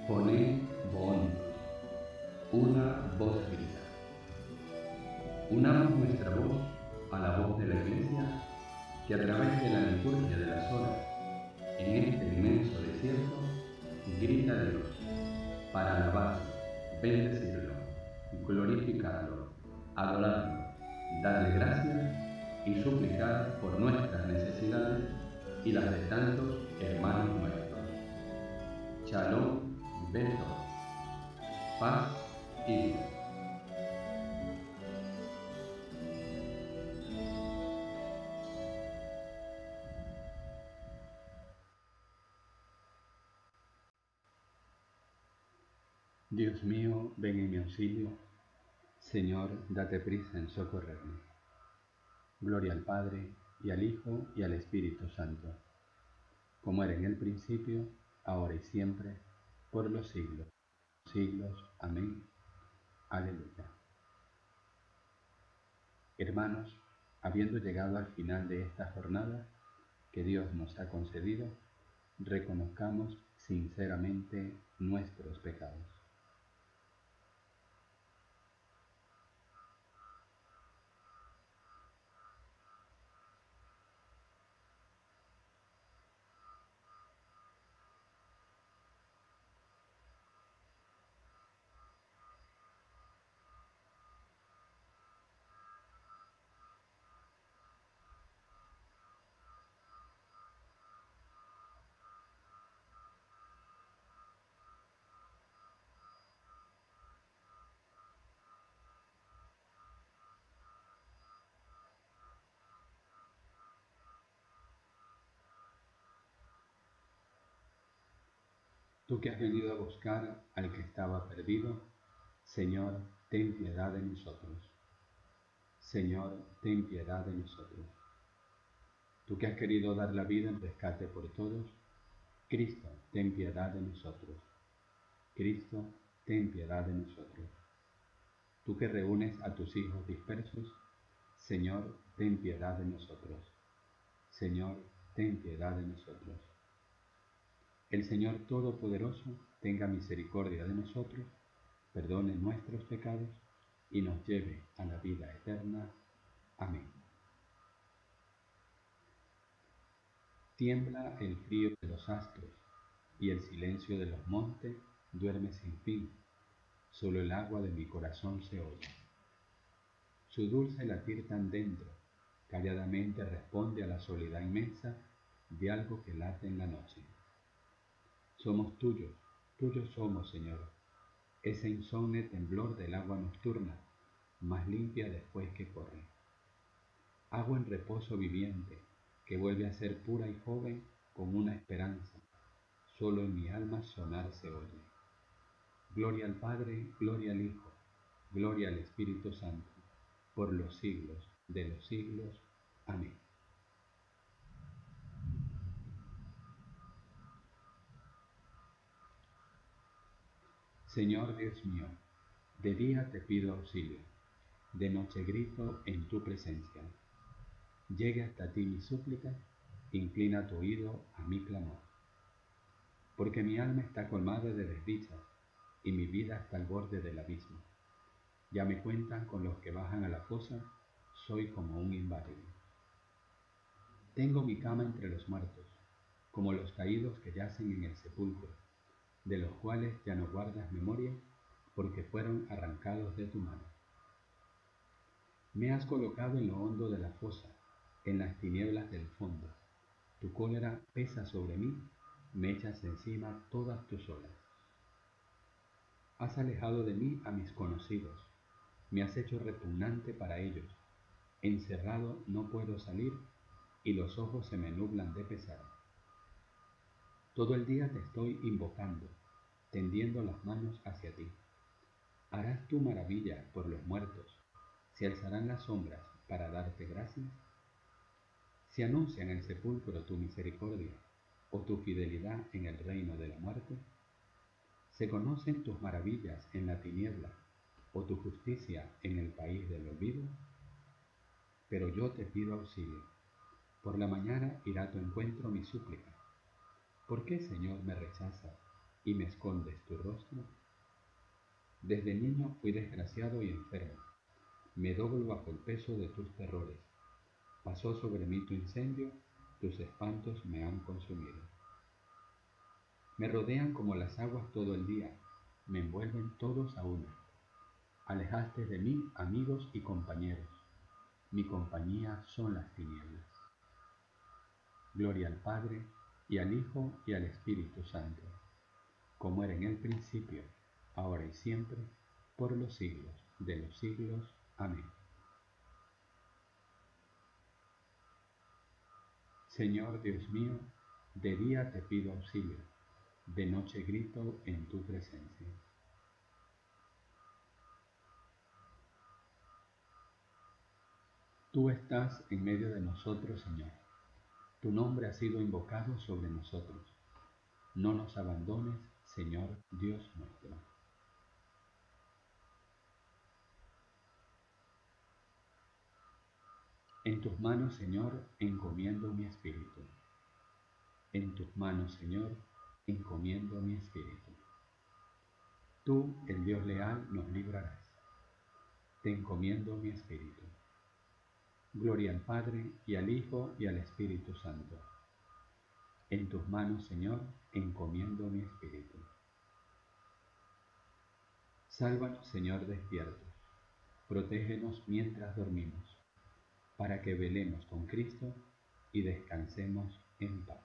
Pone bon, una voz grita. Unamos nuestra voz a la voz de la Iglesia que a través de la liturgia de las horas, en este inmenso desierto, grita a Dios para alabarlo, bendecirlo, glorificarlo, adorarlo, darle gracias y suplicar por nuestras necesidades y las de tantos hermanos nuestros. Shalom, Beto, paz y bien. Dios mío, ven en mi auxilio. Señor, date prisa en socorrerme. Gloria al Padre, y al Hijo, y al Espíritu Santo, como era en el principio, ahora y siempre, por los siglos, siglos. Amén. Aleluya. Hermanos, habiendo llegado al final de esta jornada que Dios nos ha concedido, reconozcamos sinceramente nuestros pecados. Tú que has venido a buscar al que estaba perdido, Señor, ten piedad de nosotros. Señor, ten piedad de nosotros. Tú que has querido dar la vida en rescate por todos, Cristo, ten piedad de nosotros. Cristo, ten piedad de nosotros. Tú que reúnes a tus hijos dispersos, Señor, ten piedad de nosotros. Señor, ten piedad de nosotros. El Señor Todopoderoso tenga misericordia de nosotros, perdone nuestros pecados y nos lleve a la vida eterna. Amén. Tiembla el frío de los astros y el silencio de los montes duerme sin fin. Solo el agua de mi corazón se oye. Su dulce latir tan dentro, calladamente responde a la soledad inmensa de algo que late en la noche. Somos tuyos, tuyos somos, Señor, ese insomne temblor del agua nocturna, más limpia después que corre. Agua en reposo viviente, que vuelve a ser pura y joven con una esperanza, solo en mi alma sonar se oye. Gloria al Padre, gloria al Hijo, gloria al Espíritu Santo, por los siglos de los siglos. Amén. Señor Dios mío, de día te pido auxilio, de noche grito en tu presencia. Llegue hasta ti mi súplica, inclina tu oído a mi clamor. Porque mi alma está colmada de desdichas y mi vida está al borde del abismo. Ya me cuentan con los que bajan a la fosa, soy como un inválido. Tengo mi cama entre los muertos, como los caídos que yacen en el sepulcro, de los cuales ya no guardas memoria, porque fueron arrancados de tu mano. Me has colocado en lo hondo de la fosa, en las tinieblas del fondo. Tu cólera pesa sobre mí, me echas encima todas tus olas. Has alejado de mí a mis conocidos, me has hecho repugnante para ellos. Encerrado no puedo salir y los ojos se me nublan de pesar. Todo el día te estoy invocando, tendiendo las manos hacia ti. ¿Harás tú maravilla por los muertos? ¿Se alzarán las sombras para darte gracias? ¿Se anuncia en el sepulcro tu misericordia o tu fidelidad en el reino de la muerte? ¿Se conocen tus maravillas en la tiniebla o tu justicia en el país del olvido? Pero yo te pido auxilio. Por la mañana irá a tu encuentro mi súplica. ¿Por qué, Señor, me rechazas? y me escondes tu rostro? Desde niño fui desgraciado y enfermo. Me doblo bajo el peso de tus terrores. Pasó sobre mí tu incendio, tus espantos me han consumido. Me rodean como las aguas todo el día, me envuelven todos a una. Alejaste de mí amigos y compañeros, mi compañía son las tinieblas. Gloria al Padre, y al Hijo, y al Espíritu Santo, como era en el principio, ahora y siempre, por los siglos de los siglos. Amén. Señor Dios mío, de día te pido auxilio, de noche grito en tu presencia. Tú estás en medio de nosotros, Señor. Tu nombre ha sido invocado sobre nosotros. No nos abandones, Señor Dios nuestro. En tus manos, Señor, encomiendo mi espíritu. En tus manos, Señor, encomiendo mi espíritu. Tú, el Dios leal, nos librarás. Te encomiendo mi espíritu. Gloria al Padre, y al Hijo, y al Espíritu Santo. En tus manos, Señor, encomiendo mi espíritu. Sálvanos, Señor, despiertos. Protégenos mientras dormimos, para que velemos con Cristo y descansemos en paz.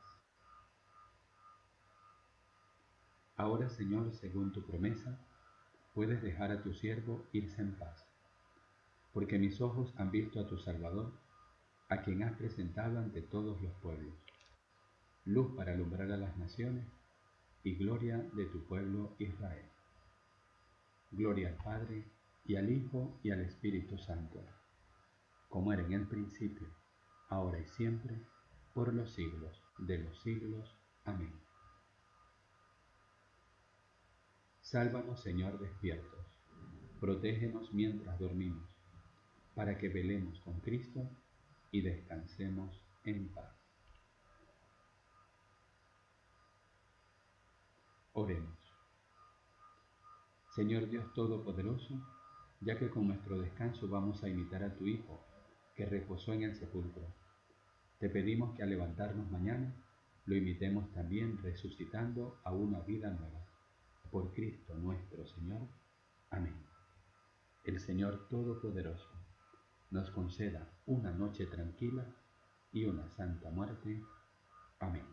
Ahora, Señor, según tu promesa, puedes dejar a tu siervo irse en paz, porque mis ojos han visto a tu Salvador, a quien has presentado ante todos los pueblos, luz para alumbrar a las naciones y gloria de tu pueblo Israel. Gloria al Padre, y al Hijo, y al Espíritu Santo, como era en el principio, ahora y siempre, por los siglos de los siglos. Amén. Sálvanos, Señor, despiertos. Protégenos mientras dormimos, para que velemos con Cristo y descansemos en paz. Oremos. Señor Dios Todopoderoso, ya que con nuestro descanso vamos a imitar a tu Hijo, que reposó en el sepulcro, te pedimos que al levantarnos mañana, lo imitemos también resucitando a una vida nueva. Por Cristo nuestro Señor. Amén. El Señor Todopoderoso nos conceda una noche tranquila y una santa muerte. Amén.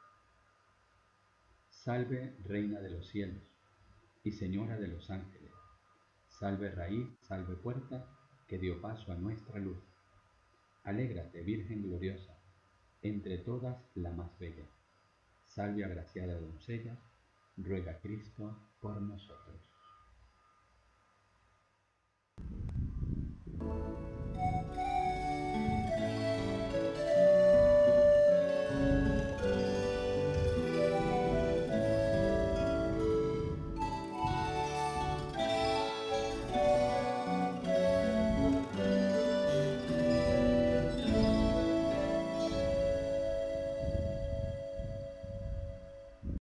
Salve, Reina de los cielos y Señora de los ángeles. Salve raíz, salve puerta, que dio paso a nuestra luz. Alégrate, Virgen gloriosa, entre todas la más bella. Salve, agraciada doncella, ruega Cristo por nosotros.